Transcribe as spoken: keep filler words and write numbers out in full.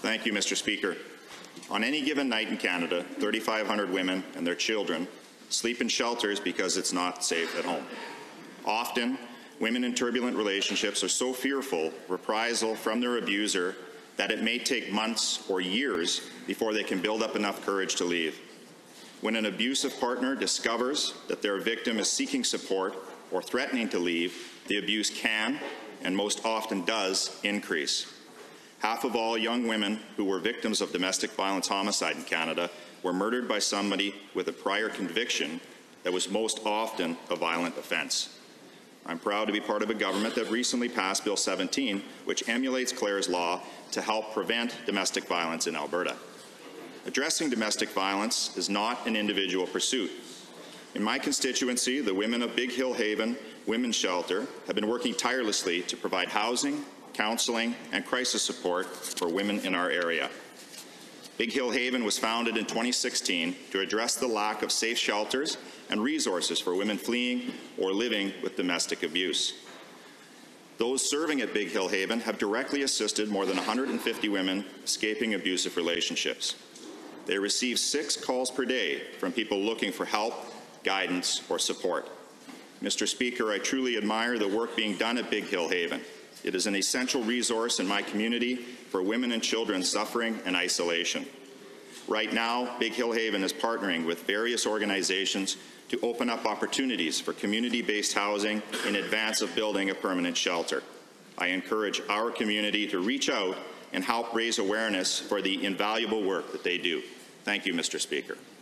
Thank you, Mister Speaker. On any given night in Canada, thirty-five hundred women and their children sleep in shelters because it's not safe at home. Often, women in turbulent relationships are so fearful of reprisal from their abuser that it may take months or years before they can build up enough courage to leave. When an abusive partner discovers that their victim is seeking support or threatening to leave, the abuse can, and most often does, increase. Half of all young women who were victims of domestic violence homicide in Canada were murdered by somebody with a prior conviction that was most often a violent offence. I'm proud to be part of a government that recently passed Bill seventeen, which emulates Clare's law to help prevent domestic violence in Alberta. Addressing domestic violence is not an individual pursuit. In my constituency, the women of Big Hill Haven Women's Shelter have been working tirelessly to provide housing, counseling, and crisis support for women in our area. Big Hill Haven was founded in twenty sixteen to address the lack of safe shelters and resources for women fleeing or living with domestic abuse. Those serving at Big Hill Haven have directly assisted more than one hundred fifty women escaping abusive relationships. They receive six calls per day from people looking for help, guidance, or support. Mister Speaker, I truly admire the work being done at Big Hill Haven. It is an essential resource in my community for women and children suffering in isolation. Right now, Big Hill Haven is partnering with various organizations to open up opportunities for community-based housing in advance of building a permanent shelter. I encourage our community to reach out and help raise awareness for the invaluable work that they do. Thank you, Mister Speaker.